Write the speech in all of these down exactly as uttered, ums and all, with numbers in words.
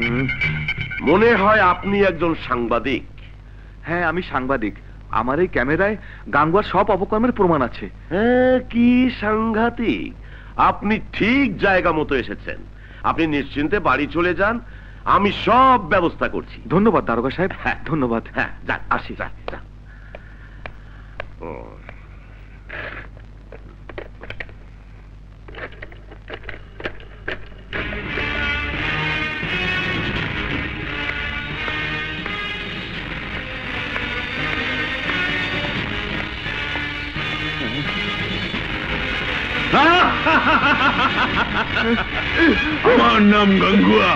মনে হয় আপনি একজন সাংবাদিক। হ্যাঁ, আমি সাংবাদিক। আমার এই ক্যামেরায় গাঙ্গুয়ার সব অপকর্মের প্রমাণ আছে। হ্যাঁ, কি সাংঘাতিক! আপনি ঠিক জায়গা মতো এসেছেন। আপনি নিশ্চিন্তে বাড়ি চলে যান, আমি সব ব্যবস্থা করছি। ধন্যবাদ দারোগা সাহেব। হ্যাঁ ধন্যবাদ। হ্যাঁ, যান, আসি। যান, যান। ও আমার নাম গাঙ্গুয়া।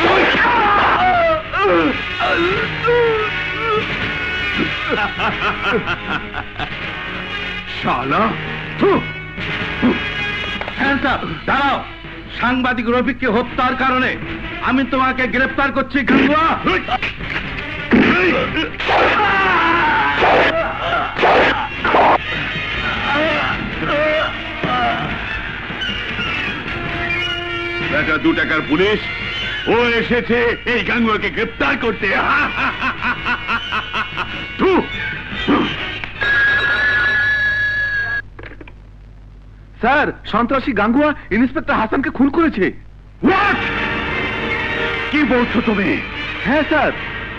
শালা, দাঁড়াও। সাংবাদিক রফিককে হত্যার কারণে আমি তোমাকে গ্রেফতার করছি গাঙ্গুয়া। বেটা দু টাকার পুলিশ, ও এসেছে এই গাঙ্গুয়াকে গ্রেফতার করতে। স্যার, সন্ত্রাসী গাঙ্গুয়া ইন্সপেক্টর হাসানকে খুন করেছে। কি বলছো তুমি? হ্যাঁ স্যার।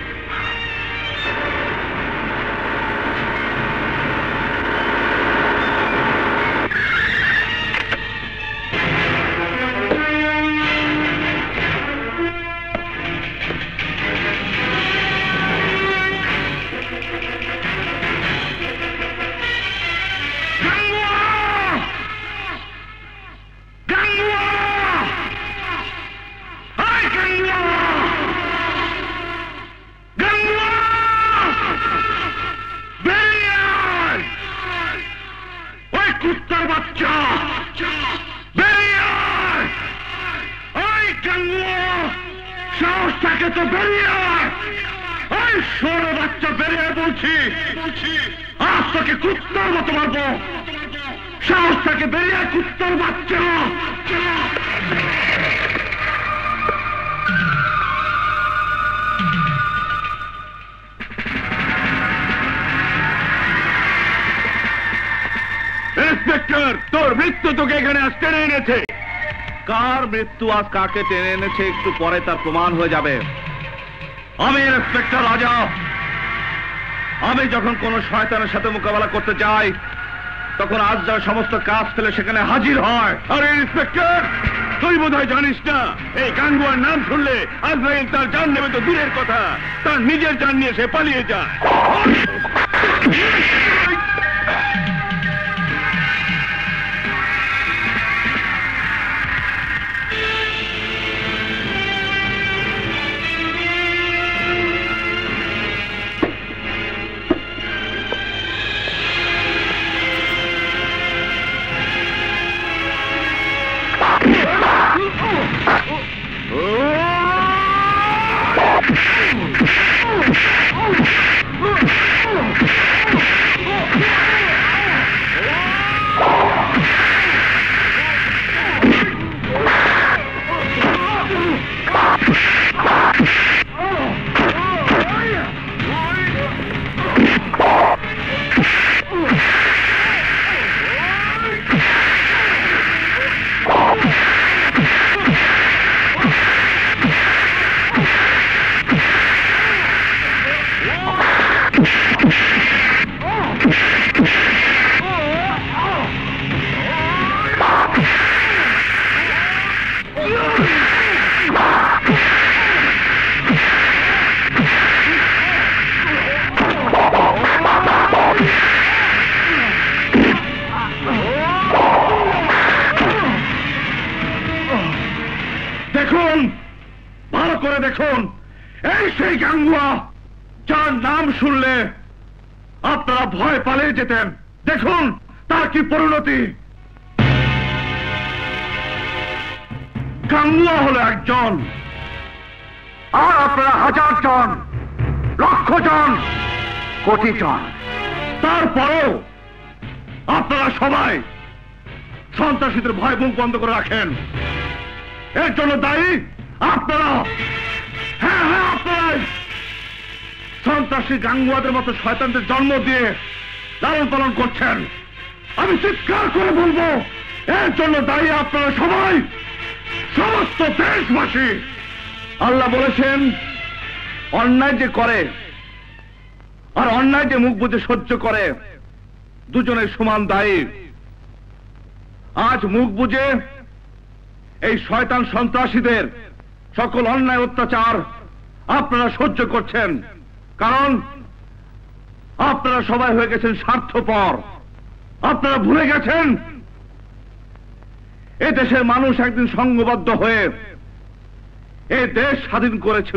ইন্সপেক্টর, তোর মৃত্যু তোকে এখানে আজ টেনে এনেছে। কার মৃত্যু আজ কাকে টেনে এনেছে একটু পরে তার প্রমাণ হয়ে যাবে। আমি ইন্সপেক্টর রাজা। আমি যখন কোন শয়তানের সাথে মোকাবেলা করতে যাই, তখন আজ যা সমস্ত কাজ ফেলে সেখানে হাজির হয়। আরে ইন্সপেক্টর, তুই বোধহয় জানিস না, এই গাঙ্গুয়ার নাম শুনলে আজরাইল তার জান নেবে তো দূরের কথা, তার নিজের জান নিয়ে সে পালিয়ে যায়। দেখুন, ভালো করে দেখুন, এই সেই গাঙ্গুয়া যার নাম শুনলে আপনারা ভয় পালিয়ে যেতেন। দেখুন তার কি পরিণতি। গাঙ্গুয়া হলো একজন, আর আপনারা হাজার জন, লক্ষ জন, কোটি জন। তারপরেও আপনারা সবাই সন্ত্রাসীদের ভয় মুখ বন্ধ করে রাখেন। এর জন্য দায়ী আপনারা। সন্ত্রাসী গাঙ্গুয়াদের মতো শয়তানদের জন্ম দিয়ে লালন পালন করছেন। আমি চিৎকার করে বলবো, এর জন্য দায়ী আপনারা সবাই, সমস্ত দেশবাসী। আল্লাহ বলেছেন, অন্যায় যে করে আর অন্যায় যে মুখ বুজে সহ্য করে দুজনের সমান দায়ী। আজ মুখ বুজে এই শয়তান সন্ত্রাসীদের সকল অন্যায় অত্যাচার আপনারা সহ্য করছেন, কারণ আপনারা সবাই হয়ে গেছেন স্বার্থপর। আপনারা ভুলে গেছেন এ দেশের মানুষ একদিন সংঘবদ্ধ হয়ে এই দেশ স্বাধীন করেছিল,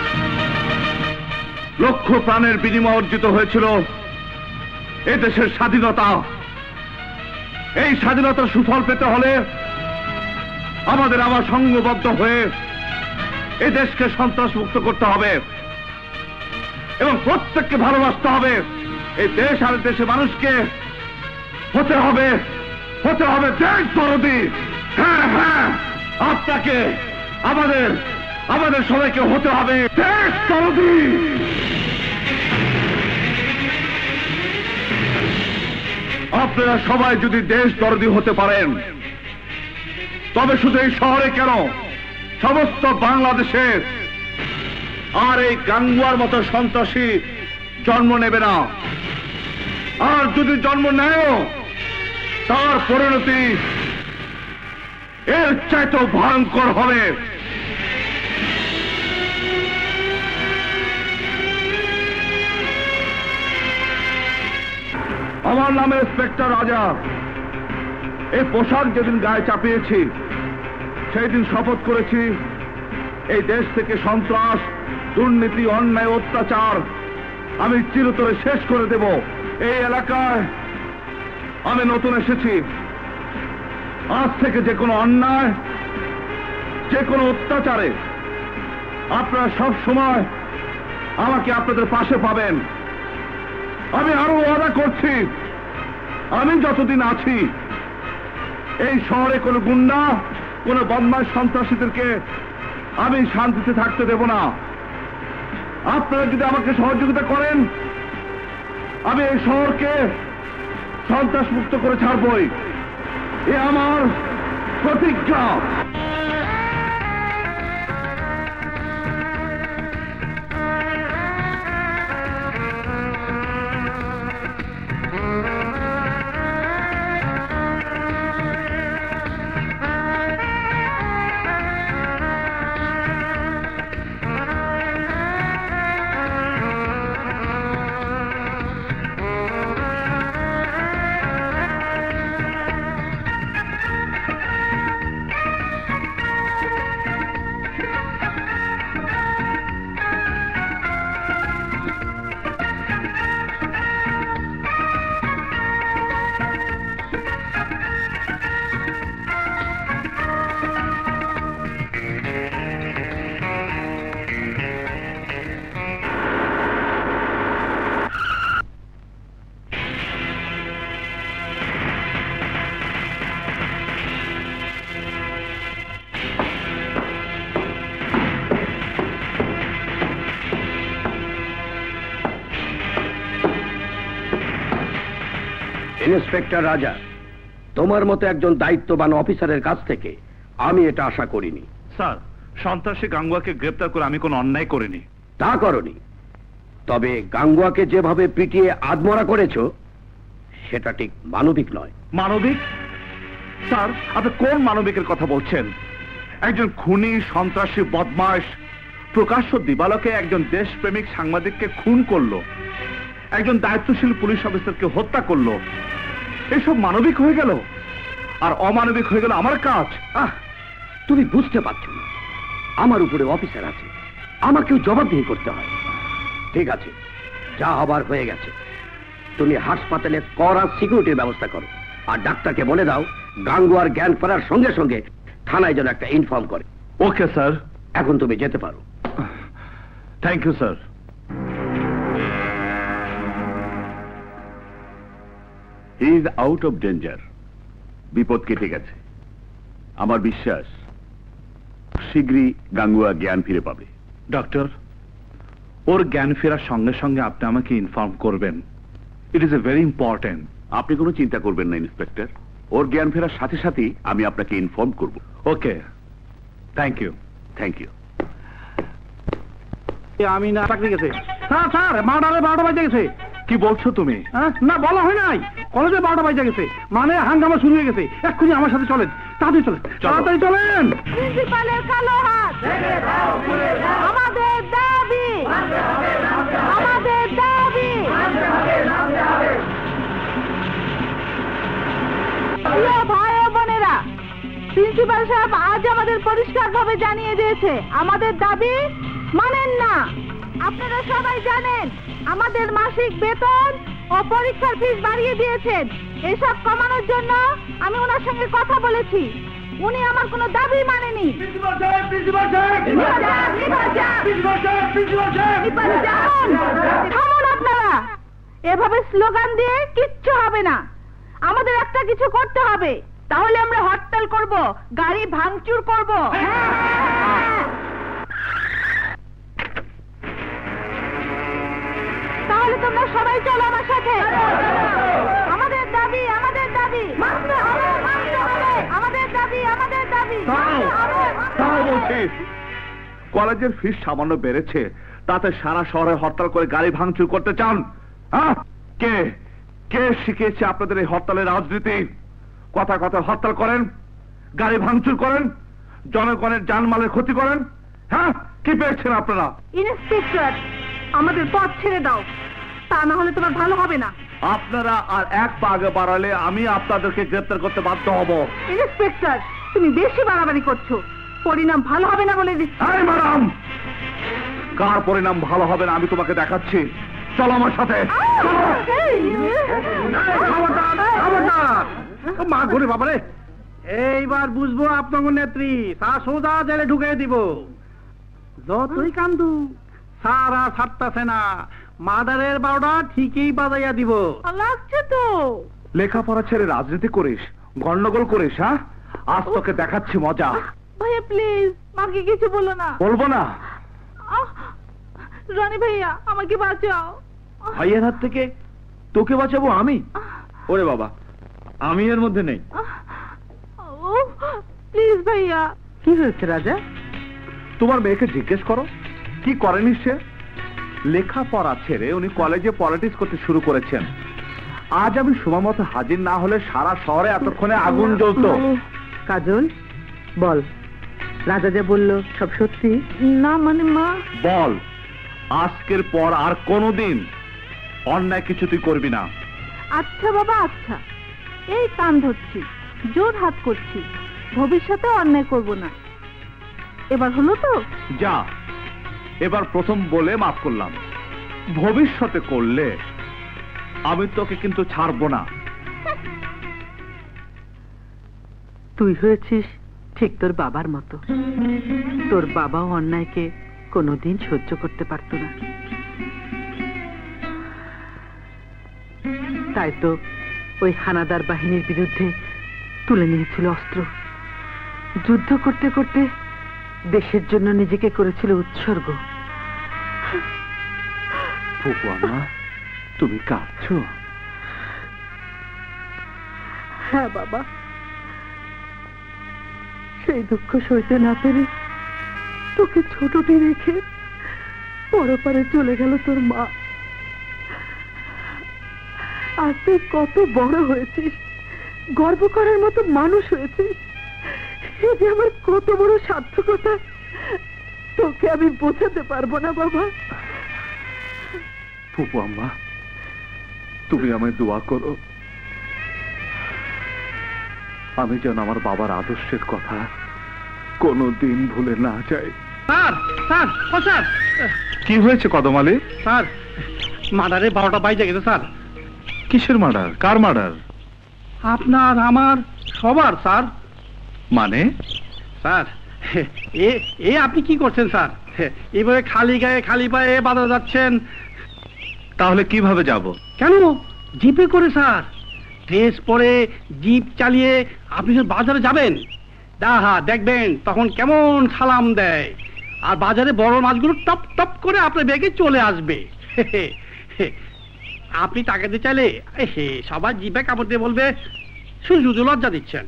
লক্ষ প্রাণের বিনিময় অর্জিত হয়েছিল এ দেশের স্বাধীনতা। এই স্বাধীনতার সুফল পেতে হলে আমাদের আবার সংঘবদ্ধ হয়ে এই দেশকে সন্ত্রাস মুক্ত করতে হবে এবং প্রত্যেককে ভালোবাসতে হবে। এই দেশ আর দেশের মানুষকে হতে হবে হতে হবে দেশ দরদি। হ্যাঁ হ্যাঁ, আপনাকে আমাদের আমাদের সবাইকে হতে হবে দেশ দরদি। আপনারা সবাই যদি দেশ দরদি হতে পারেন, তবে শুধু এই শহরে কেন, সমস্ত বাংলাদেশে আর এই গাঙ্গুয়ার মতো সন্ত্রাসী জন্ম নেবে না। আর যদি জন্ম নেয়, তার পরিণতি এর চাইতেও ভয়ঙ্কর হবে। আমার নামে ইন্সপেক্টর রাজা। এই পোশাক যেদিন গায়ে চাপিয়েছি, সেই দিন শপথ করেছি এই দেশ থেকে সন্ত্রাস, দুর্নীতি, অন্যায়, অত্যাচার আমি চিরতরে শেষ করে দেব। এই এলাকায় আমি নতুন এসেছি। আজ থেকে যে কোনো অন্যায়, যে কোনো অত্যাচারে আপনারা সব সময় আমাকে আপনাদের পাশে পাবেন। আমি আরো ওয়াদা করছি, আমি যতদিন আছি এই শহরে কোনো গুন্ডা, কোনো বদমাশ সন্ত্রাসীদেরকে আমি শান্তিতে থাকতে দেব না। আপনারা যদি আমাকে সহযোগিতা করেন, আমি এই শহরকে সন্ত্রাস মুক্ত করে ছাড়বই। এ আমার প্রতিজ্ঞা। ইন্সপেক্টর রাজা, তোমার মতো একজন দায়িত্ববান অফিসারের কাছ থেকে আমি এটা আশা করিনি। স্যার, সন্ত্রাসী গাঙ্গুয়াকে গ্রেপ্তার করে আমি কোনো অন্যায় করিনি। তা করনি, তবে গাঙ্গুয়াকে যেভাবে পিটিয়ে আধমরা করেছো সেটা ঠিক মানবিক নয়। মানবিক? স্যার, আপনি কোন মানবিকের কথা বলছেন? একজন খুনি, সন্ত্রাসী, বদমাশ প্রকাশ্য দিবালোকে একজন দেশপ্রেমিক সাংবাদিককে খুন করলো, একজন দায়িত্বশীল পুলিশ অফিসারকে হত্যা করলো। এসব মানবিক হয়ে গেল আর অমানবিক হয়ে গেল আমার কাজ। আহ, তুমি বুঝতে পারছো না, আমার উপরে অফিসার আছে, আমাকেও জবাবদিহি করতে হয়। ঠিক আছে, যা হবার হয়ে গেছে। তুমি হাসপাতালে কড়া সিকিউরিটির ব্যবস্থা করো, আর ডাক্তারকে বলে দাও গাঙ্গুয়ার জ্ঞান ফেরার সঙ্গে সঙ্গে থানায় যেন একটা ইনফর্ম করে। ওকে স্যার, এখন তুমি যেতে পারো। Thank you sir. He is out of danger. বিপদ কেটে গেছে। আমার বিশ্বাস শীঘ্রই গাঙ্গুয়া জ্ঞান ফিরে পাবে। ডক্টর, ওর জ্ঞান ফেরার সঙ্গে সঙ্গে আপনি আমাকে ইনফর্ম করবেন। It is a very important. আপনি কোনো চিন্তা করবেন না ইন্সপেক্টর, ওর জ্ঞান ফেরার সাথে সাথেই আমি আপনাকে ইনফর্ম করব। Okay, thank you. Thank you. আমি না চাকরি গেছে স্যার, স্যার মার্ডারে বারোটা বাজে গেছে। কি বলছো তুমি? না বলা হয় নাই, কলেজে বারোটা বাজে গেছে, মানে হাঙ্গামা শুরু হয়ে গেছে। এক্ষুনি আমার সাথে চলেন, তাড়াতাড়ি চলেন, তাড়াতাড়ি চলেন। প্রিন্সিপালের কালো হাত, আমাদের দাবি, আমাদের দাবি। প্রিয় ভাই ও বোনেরা, প্রিন্সিপাল সাহেব আজ আমাদের পরিষ্কারভাবে জানিয়ে দিয়েছে আমাদের দাবি মানেন না। আপনারা সবাই জানেন আমাদের মাসিক বেতন ও পরীক্ষার ফিস বাড়িয়ে দিয়েছেন। এসব কমানোর জন্য আমি ওনার সঙ্গে কথা বলেছি, উনি আমার কোনো দাবি মানেনি। থামুন আপনারা, এভাবে স্লোগান দিয়ে কিচ্ছু হবে না। আমাদের একটা কিছু করতে হবে, তাহলে আমরা হরতাল করব, গাড়ি ভাঙচুর করব। তাহলে তোমরা সবাই চলো আমার সাথে। আমাদের দাবি, আমাদের দাবি মানতে হবে, মানতে হবে। আমাদের দাবি, আমাদের দাবি। তাও বলছি, কলেজের ফিস সামান্য বেড়েছে, তাতে সারা শহরে হরতাল করে গাড়ি ভাঙচুর করতে চান? হ্যাঁ, কে কে শিখিয়েছে আপনাদের এই হরতালের রাজনীতি? কথা কথা হরতাল করেন, গাড়ি ভাঙচুর করেন, জনগণের জানমালের ক্ষতি করেন। হ্যাঁ, কি পেয়েছেন আপনারা? ইন্সপেক্টর, আমাদের পথ ছেড়ে দাও, তা না হলে তোমার ভালো হবে না। আপনারা আর এক পা আগে বাড়ালে আমি আপনাদেরকে গ্রেপ্তার করতে বাধ্য হব। ইন্সপেক্টর, তুমি বেশি বাড়াবাড়ি করছো, পরিণাম ভালো হবে না বলে দিচ্ছি। এই ম্যাডাম, কার পরিণাম ভালো হবে না আমি তোমাকে দেখাচ্ছি। চলো আমার সাথে। মা ঘুরে বাবারে, এইবার বুঝবো আপনার নেত্রী, তা সোজা জেলে ঢুকে দিব। যতই কান্দু স্যার আর ছাড়তাছে না, মার্ডারের বারোটা ঠিকই বাজাইয়া দিব। লাগছে তো। লেখাপড়া ছেড়ে রাজনীতি করিস, গন্ডগোল করিস? হ্যাঁ, আজ তোকে দেখাচ্ছি মজা। ভাইয়া প্লিজ, মাকে কিছু বলো না। বলবো না? রনি ভাইয়া, আমাকে বাঁচাও। ভাইয়ের হাত থেকে তোকে বাঁচাবো আমি? ওরে বাবা, আমি এর মধ্যে নেই। প্লিজ ভাইয়া। কি হয়েছে রাজা? তোমার মেয়েকে জিজ্ঞেস করো, কি করেনি সে? লেখাপড়া ছেড়ে উনি কলেজে পলিটিক্স করতে শুরু করেছেন। আজ আমি সময় মতো হাজির না হলে সারা শহরে এতক্ষণে আগুন জ্বলতো। কাজল, বল, রাজা যা বললো সব সত্যি? না মানে মা। বল, আজকের পর আর কোনোদিন অন্যায় কিছু তুই করবি না। আচ্ছা বাবা, আচ্ছা, এই কান ধরছি, জোর হাত করছি, ভবিষ্যতে অন্যায় করব না। এবার হলো তো? যা, এবার প্রথম বলে মাফ করলাম, ভবিষ্যতে করলে আমি তোকে কিন্তু ছাড়বো না। তুই হয়েছিস ঠিক তোর বাবার মতো। তোর বাবাও অন্যায়কে কোনোদিন সহ্য করতে পারত না, তাই তো ওই হানাদার বাহিনীর বিরুদ্ধে তুলে নিয়েছিল অস্ত্র। যুদ্ধ করতে করতে দেশের জন্য নিজেকে করেছিল উৎসর্গ। ফুপুয়ামা, তুমি কাঁদছো? হ্যাঁ বাবা, সেই দুঃখ সইতে না পেরে তোকে ছোটটি রেখে পরপারে চলে গেল তোর মা। আজ তুই কত বড় হয়েছিস, গর্ব করার মতো মানুষ হয়েছিস, এ যে আমার কত বড় সার্থকতা, তোকে আমি বোঝাতে পারবো না বাবা। ফুপুয়াম্মা, তুমি আমায় দোয়া করো, আমি যেন আমার বাবার আদর্শের কথা কোনোদিন ভুলে না যাই। স্যার, স্যার, ও স্যার। কি হয়েছে কদম আলী? স্যার, মার্ডারে বারোটা বাইজে গেছে স্যার। কিসের মার্ডার? কার মার্ডার? আপনার, আমার, সবার স্যার। মানে? স্যার, এ এ আপনি কি করছেন স্যার? এইভাবে খালি গায়ে খালি পায়ে বাজারে যাচ্ছেন? তাহলে কিভাবে যাব? কেন, জিপে করে স্যার। ড্রেস পরে জিপ চালিয়ে আপনি যখন বাজারে যাবেন, ডাহা দেখবেন তখন কেমন সালাম দেয়, আর বাজারে বড় মাছগুলো টপ টপ করে আপনার ব্যাগে চলে আসবে। আপনি টাকা দিতে চাইলে হে সবার জিভে কাপড় দিয়ে বলবে শুধু শুধু লজ্জা দিচ্ছেন।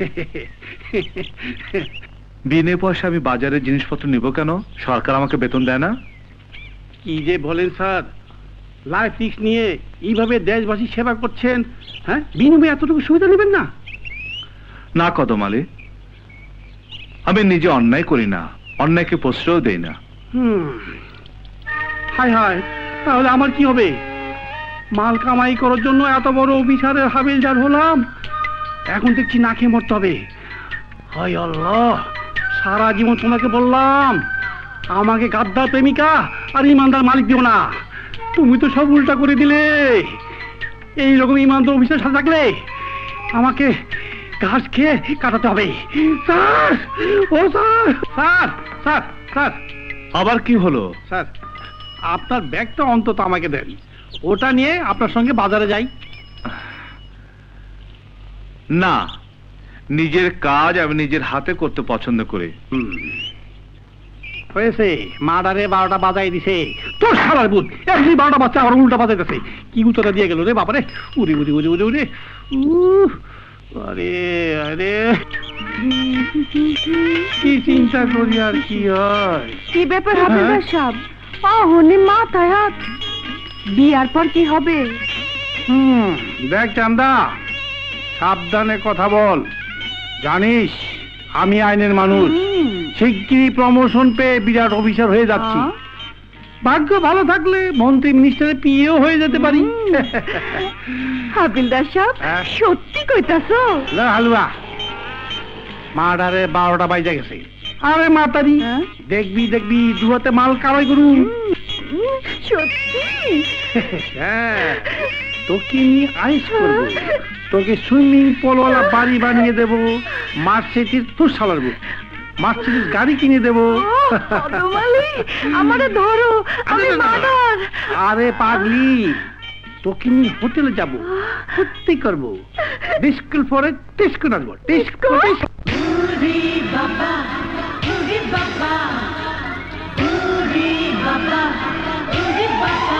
বিনে পয়সা আমি বাজারের জিনিসপত্র নিব কেন? সরকার আমাকে বেতন দেয় না? কি যে বলেন স্যার, লাইফ রিস্ক নিয়ে এইভাবে দেশবাসী সেবা করছেন, হ্যাঁ বিনিময়ে এতটুকু সুবিধা নেবেন না? না কদম আলী, আমি নিজে অন্যায় করি না, অন্যায়কে প্রশ্রয় দেই না। হুম, হায় হায়, তাহলে আমার কি হবে? মাল কামাই করার জন্য এত বড় অফিসারের হাবিলদার হলাম, এখন দেখছি না খেয়ে মরতে হবে। হায় আল্লাহ, সারা জীবন তোমাকে বললাম আমাকে গাদ্দার প্রেমিকা আর ইমানদার মালিক দিও না, তুমি তো সব উল্টা করে দিলে। এইরকম ইমানদার অফিসার সাথে থাকলে আমাকে ঘাস খেয়ে কাটাতে হবে। স্যার, ও স্যার, স্যার স্যার স্যার আবার কি হলো? স্যার, আপনার ব্যাগটা অন্তত আমাকে দেন, ওটা নিয়ে আপনার সঙ্গে বাজারে যাই। না, নিজের কাজ আমি নিজের হাতে করতে পছন্দ করি। হয়েছে, মার্ডারে বারোটা বাজাই দিছে তোর সারার বুধ, এমনি বারোটা বাচ্চা আবার উল্টা বাজাইতেছে। কি উত্তরটা দিয়ে গেল রে বাবারে, উড়ে উড়ে উড়ে উড়ে উড়ে উহ, আরে আরে কি চিন্তা করি আর কি হয়। কি ব্যাপার হাবিলদার সাহেব, অহনি মাথায় হাত, বিয়ার পর কি হবে? হুম, দেখ চান্দা, সাবধানে কথা বল, জানিস আমি আইনের মানুষ, শিগগিরই প্রমোশন পেয়ে বিরাট অফিসার হয়ে যাচ্ছি। ভাগ্য ভালো থাকলে মন্ত্রী মিনিস্টারের পিএও হয়ে যেতে পারি। হাবিলদার সাহেব সত্যি কইতাছো? লে হালুয়া, মার্ডারে বারোটা বাইজা গেছে। আরে মাতারি, দেখবি দেখবি দুহাতে মাল কামাই করু। সত্যি? হ্যাঁ, তোকে নিয়ে আইস করবো, তোকে সুইমিং পুলওয়ালা বাড়ি বানিয়ে দেবো, মার্সিডিজ তোর সালারবো, মার্সিডিজ গাড়ি কিনে দেবো। আমারে ধরো, আমি মার্ডার। আরে পাগলি, তোকে নিয়ে হোটেলে যাবো, ফুর্তি করবো, ডিস্কো ফরে ডিস্কো নাচবো, ডিস্কো ডিস্কো। বাবা বাবা বাবা বাবা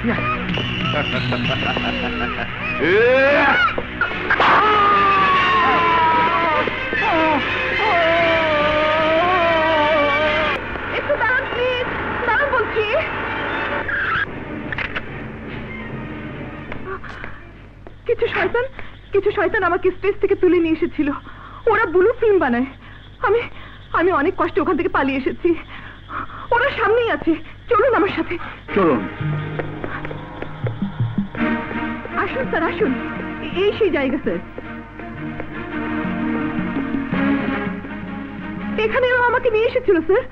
একটু দাঁড়ান প্লিজ, দাঁড়ান বলছি। কিছু শয়তান কিছু শয়তান আমাকে স্টেজ থেকে তুলে নিয়ে এসেছিল। ওরা ব্লু ফিল্ম বানায়। আমি আমি অনেক কষ্টে ওখান থেকে পালিয়ে এসেছি। ওরা সামনেই আছে, চলুন আমার সাথে। চলুন। আসুন স্যার, আসুন। এই সেই জায়গা স্যার। এখানে আমাকে নিয়ে এসেছিল স্যার।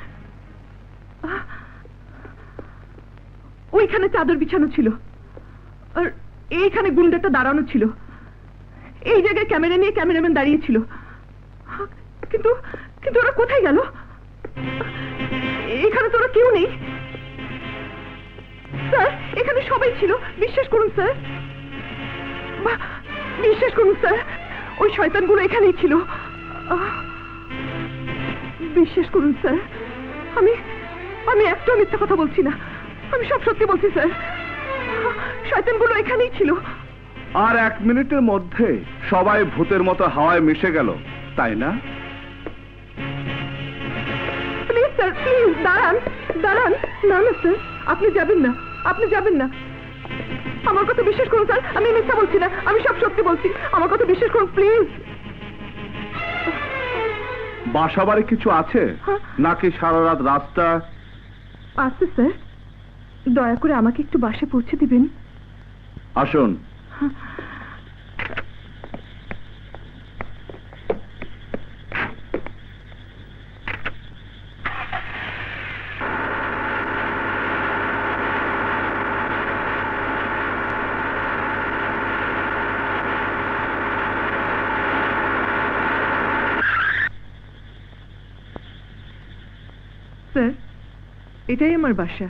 ওইখানে চাদর বিছানো ছিল, আর এইখানে গুন্ডাটা দাঁড়ানো ছিল। এই জায়গায় ক্যামেরা নিয়ে ক্যামেরাম্যান দাঁড়িয়েছিল। কিন্তু কিন্তু ওরা কোথায় গেল? এখানে তো ওরা কেউ নেই স্যার। এখানে সবাই ছিল, বিশ্বাস করুন স্যার, বিশ্বাস করুন স্যার। ওই শয়তানগুলো এখানেই ছিল, বিশ্বাস করুন স্যার। আমি আমি একটা মিথ্যা কথা বলছি না, আমি সব সত্যি বলছি স্যার। শয়তানগুলো এখানেই ছিল। আর এক মিনিটের মধ্যে সবাই ভূতের মতো হাওয়ায় মিশে গেল, তাই না? প্লিজ স্যার, প্লিজ দাঁড়ান, দাঁড়ান। না না স্যার, আপনি যাবেন না, আপনি যাবেন না। আমার কথা বিশ্বাস করুন স্যার, আমি মিথ্যা বলছি না, আমি সব সত্যি বলছি। আমার কথা বিশ্বাস করুন প্লিজ। বাসা বাড়ি কিছু আছে নাকি সারা রাত রাস্তা? আছে স্যার, দয়া করে আমাকে একটু বাসে পৌঁছে দিবেন। আসুন। স্যার, এটাই আমার বাসা।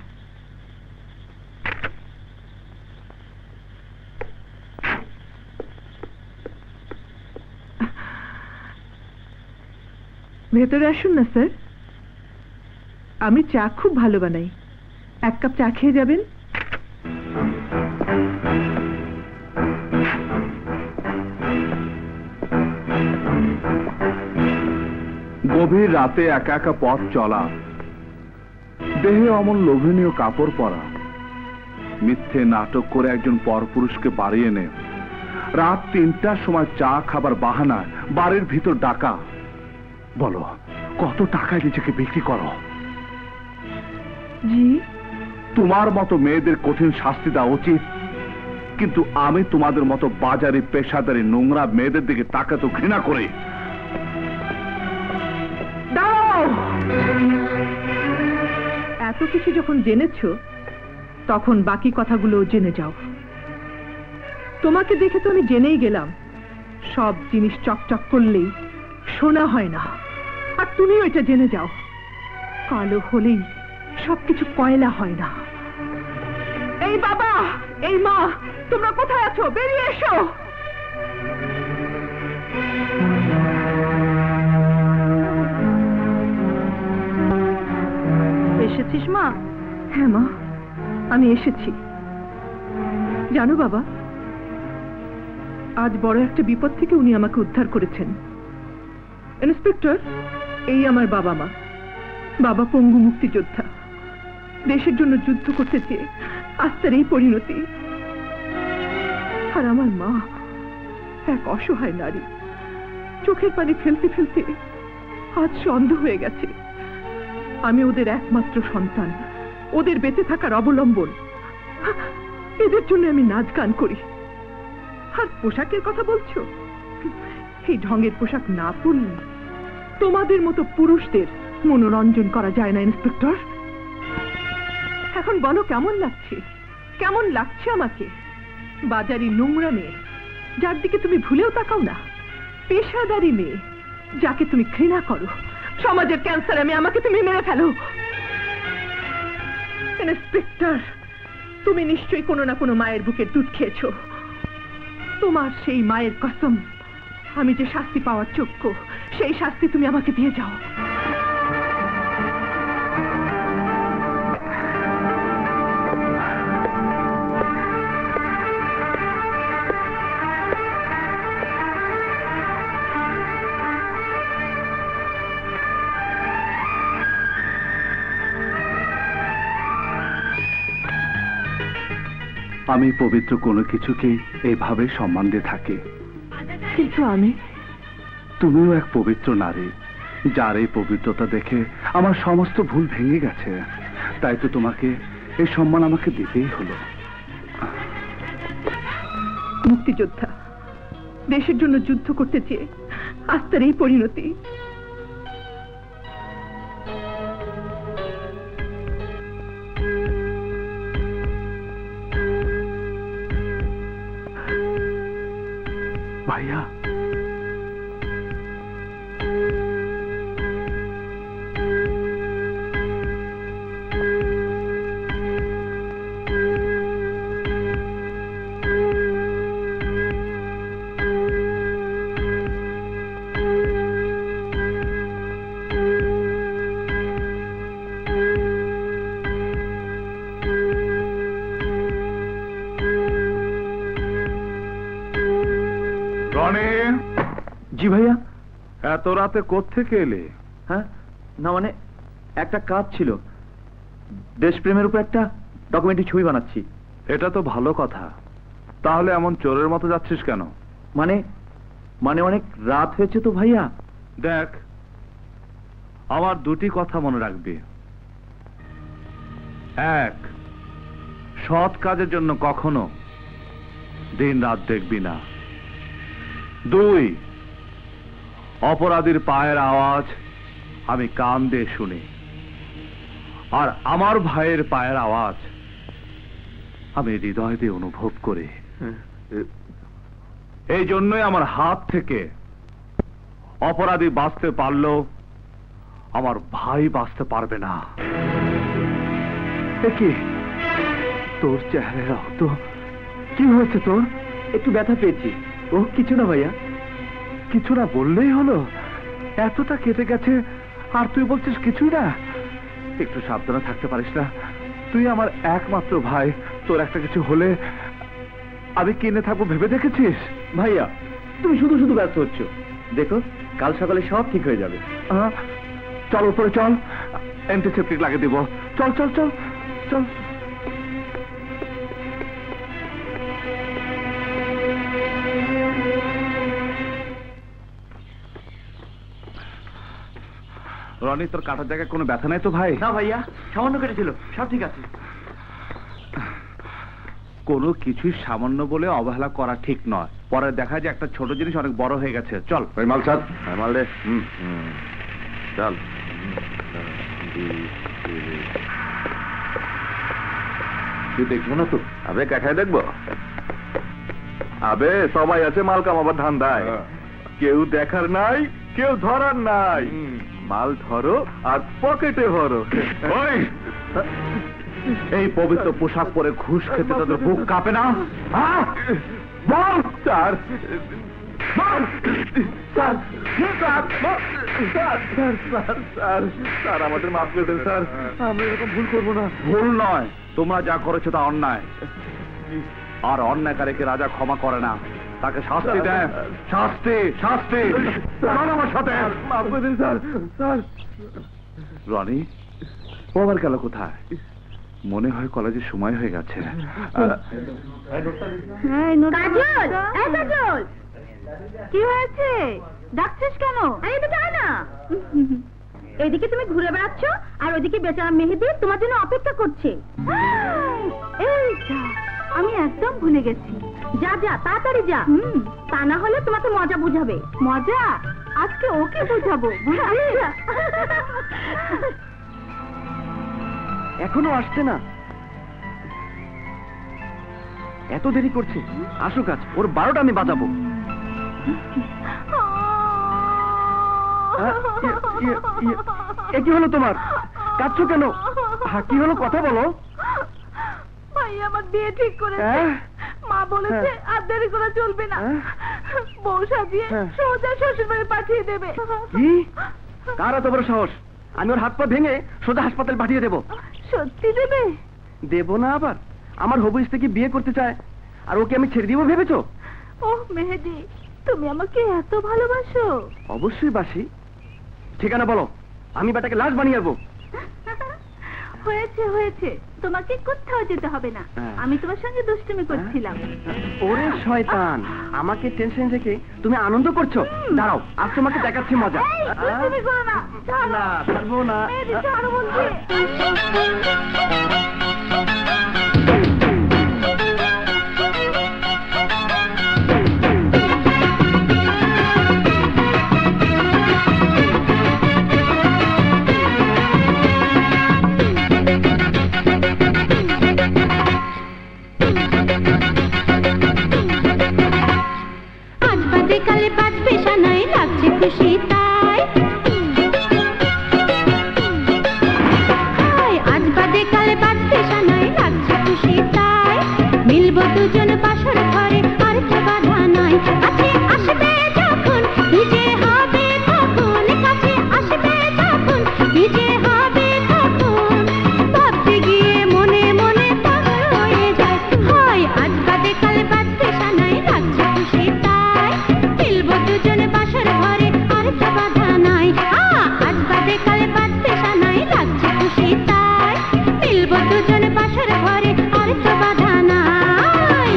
ভেতরে আসুন না স্যার, আমি চা খুব ভালো বানাই। এক কাপ চা খেয়ে যাবেন? গভীর রাতে একা একা পথ চলা, দেহে অমন লোভনীয় কাপড় পরা, মিথ্যে নাটক করে একজন পরপুরুষকে বাড়ি এনে রাত তিনটার সময় চা খাবার বাহানা বাড়ির ভিতর ডাকা। বলো, কত টাকায় নিজেকে বিক্রি করো? জি, তোমার মতো মেয়েদের কঠিন শাস্তি দেওয়া উচিত, কিন্তু আমি তোমাদের মতো বাজারি পেশাদারি নোংরা মেয়েদের দিকে তাকাতে ঘৃণা করি। দাঁড়াও! এত কিছু যখন জেনেছো, তখন বাকি কথাগুলো জেনে যাও। তোমাকে দেখে তো আমি জেনেই গেলাম, সব জিনিস চকচক করলেই সোনা হয় না। আর তুমিও এটা জেনে যাও, কালো হলেই সবকিছু কয়লা হয় না। এই বাবা, এই মা, তোমরা কোথায় আছো? বেরিয়ে এসো। এসেছিস মা? হ্যাঁ মা, আমি এসেছি। জানো বাবা, আজ বড় একটা বিপদ থেকে উনি আমাকে উদ্ধার করেছেন। ইন্সপেক্টর, এই আমার বাবা মা। বাবা পঙ্গু মুক্তিযোদ্ধা, দেশের জন্য যুদ্ধ করতে চেয়ে আজ তার এই পরিণতি। আর আমার মা এক অসহায় নারী, চোখের পানি ফেলতে ফেলতে আজ সে অন্ধ হয়ে গেছে। আমি ওদের একমাত্র সন্তান, ওদের বেঁচে থাকার অবলম্বন। এদের জন্য আমি নাচ গান করি। আর পোশাকের কথা বলছো, এই ঢঙের পোশাক না পরলে তোমাদের মতো পুরুষদের মনোরঞ্জন করা যায় না। ইন্সপেক্টর, এখন বলো কেমন লাগছে? কেমন লাগছে আমাকে? বাজারি নোংরা মেয়ে, যার দিকে তুমি ভুলেও তাকাও না, পেশাদারি মেয়ে, যাকে তুমি ঘৃণা করো, সমাজের ক্যান্সার আমি, আমাকে তুমি মেরে ফেলো। ইন্সপেক্টর, তুমি নিশ্চয়ই কোনো না কোনো মায়ের বুকের দুধ খেয়েছো। তোমার সেই মায়ের কসম, আমি যে শাস্তি পাওয়ার যোগ্য, সেই শাস্তি তুমি আমাকে দিয়ে যাও। আমি পবিত্র কোনো কিছুকেই এইভাবে সম্মান দিয়ে থাকি। কিন্তু আমি, তুমিও এক পবিত্র নারী, যার এই পবিত্রতা দেখে আমার সমস্ত ভুল ভেঙে গেছে। তাই তো তোমাকে এই সম্মান আমাকে দিতেই হলো। মুক্তিযোদ্ধা, দেশের জন্য যুদ্ধ করতে চেয়ে আজ তার এই পরিণতি। ভাইয়া, রনি, জি ভাইয়া। এত রাতে কোত্থেকে এলে? হ্যাঁ, না মানে একটা কাজ ছিল, দেশপ্রেমের উপর একটা ডকুমেন্টারি ছবি বানাচ্ছি। এটা তো ভালো কথা। তাহলে এমন চোরের মতো যাচ্ছিস কেন? মানে মানে অনেক রাত হয়েছে তো ভাইয়া। দেখ, আমার দুটি কথা মনে রাখবি। এক, সৎ কাজের জন্য কখনো দিন রাত দেখবি না। দুই, অপরাধীর পায়ের আওয়াজ আমি কান দিয়ে শুনি, আর আমার ভাইয়ের পায়ের আওয়াজ আমি হৃদয় দিয়ে অনুভব করি। এই জন্যই আমার হাত থেকে অপরাধী বাঁচতে পারলো, আমার ভাই বাঁচতে পারবে না। কি তোর চেহারা রক্ত? কি হয়েছে তোর? একটু ব্যথা পেয়েছি। ও কিছু না ভাইয়া। কিছু না বললেই হলো? এতটা কেটে গেছে আর তুই বলছিস কিছুই না? একটু সাবধানে থাকতে পারিস না? তুই আমার একমাত্র ভাই, তোর একটা কিছু হলে আমি কিনে থাকবো ভেবে দেখেছিস? ভাইয়া, তুমি শুধু শুধু ব্যস্ত হচ্ছ। দেখো, কাল সকালে সব ঠিক হয়ে যাবে। আহ, চল উপরে চল, অ্যান্টিসেপ্টিক লাগিয়ে দিব। চল চল চল চল। রনি, তোর কাটার জায়গায় কোনো ব্যথা নাই তো ভাই? না ভাইয়া, সামান্য কেটেছিল, সব ঠিক আছে। কোনো কিছুই সামান্য বলে অবহেলা করা ঠিক নয়। পরে দেখা যায় একটা ছোট জিনিস অনেক বড় হয়ে গেছে। চল ওই মাল স্যার, মাল দে। হুম হুম চল। তুই দেখবো না তো? আবে কাঠায় দেখবো? আবে সবাই আছে মাল কামাবার ধান্দায়, কেউ দেখার নাই, কেউ ধরার নাই। মাল ধরো আর পকেটে ভরো। ওই, এই পবিত্র পোশাক পরে ঘুষ খেতে তাদের বুক কাঁপে না? হ্যাঁ? বল স্যার, বল! Sir, sir, sir, sir, sir, sir, sir, আমাদের মাফ করে দেন স্যার, আমরা এরকম ভুল করবো না। ভুল নয়, তোমরা যা করেছো তা অন্যায়, আর অন্যায়কারীকে রাজা ক্ষমা করে না, তাকে শাস্তি দেয়। শাস্তি, শাস্তি। আমার সাথে মাফ করে দিন স্যার। স্যার, রনি, ও আবার গেল কোথায়? মনে হয় কলেজের সময় হয়ে গেছে। কাজল, এই কাজল, কি হয়েছে? ডাকছিস কেন? এদিকে আয় না। এদিকে তুমি ঘুরে বেড়াচ্ছ আর ওইদিকে বেচারা মেহেদি তোমার জন্য অপেক্ষা করছে। এই যা, আমি একদম ভুলে গেছি। যা যা, তাড়াতাড়ি যা, তা না হলে তোমাকে মজা বুঝাবে। মজা? আজকে ওকে বুঝাবো, বুঝলি? এখনো আসছে না? এত দেরি করছে? আসুক আজ, ওর বারোটা আমি বাজাবো। কি হলো তোমার? কাঁদছো কেন? কি হলো, কথা বলো। ভাই আমার বিয়ে ঠিক করেছে, মা বলেছে আর দেরি করা চলবে না, বউ সাজিয়ে সোজা শ্বশুর বাড়ি পাঠিয়ে দেবে। কি? কার এত বড় সাহস? আমি ওর হাত পা ভেঙে সোজা হাসপাতাল পাঠিয়ে দেবো। সত্যি দেবে? দেবো না আবার? আমার হবু স্ত্রীকে বিয়ে করতে চায় আর ওকে আমি ছেড়ে দিব ভেবেছো? ওহ মেহেদি, তুমি আমাকে এত ভালোবাসো? অবশ্যই বাসি। ঠিকানা বলো, আমি বেটাকে লাশ বানিয়ে আসবো। হয়েছে হয়েছে, তোমাকে কোথাও যেতে হবে না। আমি তোমার সঙ্গে দুষ্টুমি করছিলাম। ওরে শয়তান, আমাকে টেনশন থেকে তুমি আনন্দ করছো। দাঁড়াও, আজ তোমাকে দেখাচ্ছি মজা। এই, দুষ্টুমি করো না, ছাড়ো। না, ছাড়বো না। মেয়েদের ছাড়ো বলছি। কালে বাজবে সানাই, লাগছে খুশি তাই। আজ বাদে কালে বাজবে সানাই, লাগছে খুশি তাই। মিলবো দুজন বাসর ঘরে, আর তো বাধা নাই। কাছে আসবে যখন নিজে হবে তখন, কাছে আসবে যখন নিজে হবে তখন। ভাবতে গিয়ে মনে মনে পাগল হয়ে যায়। হয় আজ বাদে কালে বাজবে সানাই, লাগছে খুশি তাই। মিলবো দুজন বাসর ঘরে, আর তো বাধা নাই। আজ বাদে কালে বাজবে সানাই, লাগছে খুশি তাই। মিলবো দুজন বাসর ঘরে, আর তো বাধা নাই।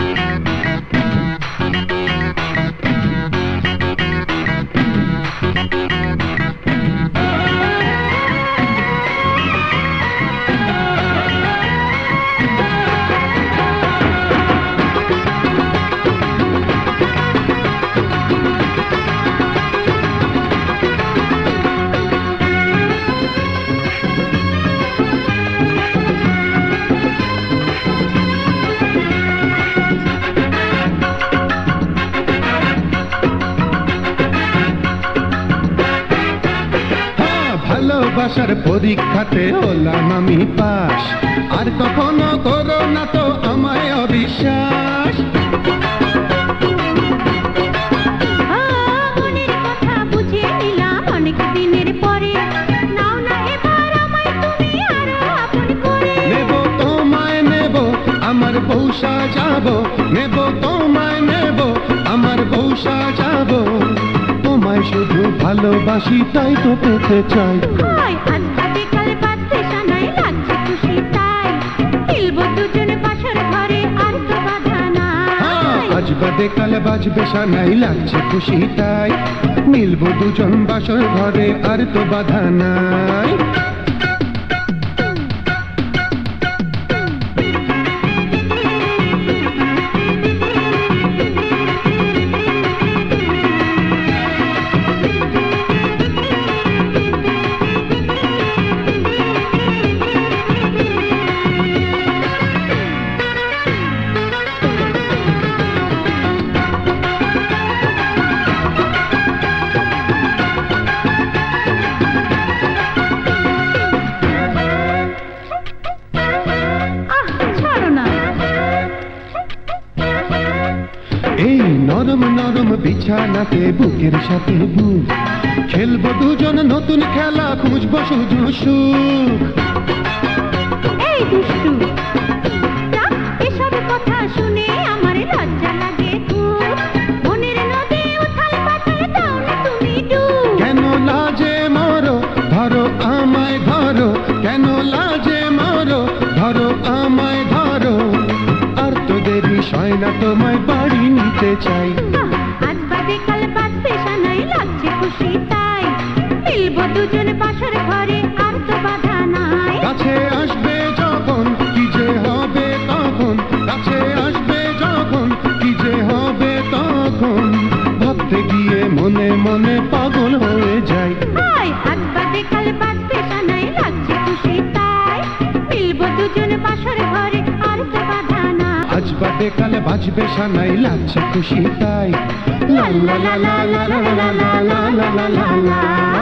ভালোবাসার পরীক্ষাতে হলাম আমি পাস, আর কখনো করো না তো আমায় অবিশ্বাস। মনের কথা বুঝে নিলাম অনেক দিনের পরে, নাও না এবার আমায় তুমি আরো আপন করে। নেব তোমায় নেব, আমার বউ সাজাবো। নেব তোমায় নেব, আমার বউ সাজাবো। তোমায় শুধু ভালোবাসি, তাই তো পেতে চাই। হয় আজ বাদে কাল বাজবে সানাই, লাগছে খুশি তাই। মিলবো দুজন বাসর ঘরে, আর তো বাধা নাই। আজ বাদে কাল বাজবে সানাই, লাগছে খুশি তাই। মিলবো দুজন বাসর ঘরে, আর তো বাধা নাই। এই নরম নরম বিছানাতে বুকের সাথে বুক, খেলবো দুজন নতুন খেলা, খুঁজবো শুধু সুখ। এই দুষ্টু, এসব কথা শুনে আমার লজ্জা লাগে খুব। মনের নদী উথাল পাথাল, দাও না তুমি ডুব। কেন লাজে মরো, ধরো আমায় ধরো। কেন লাজে মরো, ধরো আমায় ধরো। আর তো দেরি সয় না, তোমায় বাড়ি নিতে চাই। আজ বাদে কাল বাজবে সানাই, লাগছে খুশি তাই। মিলবো দুজন বাসর ঘরে, আর তো বাধা নাই। কাছে আসবে যখন কি যে হবে তখন, কাছে আসবে যখন কি যে হবে তখন। ভাবতে গিয়ে মনে মনে পাগল হয়ে যাই। হয় আজ বাদে কাল বাজবে সানাই, লাগছে খুশি তাই। মিলবো দুজন বাসর ঘরে, আর তো বাধা নাই। আজ বাদে কালে বাজবে সানাই, লাগছে খুশি তাই। লা লা লা লা লা লা লা লা লা লা লা লা।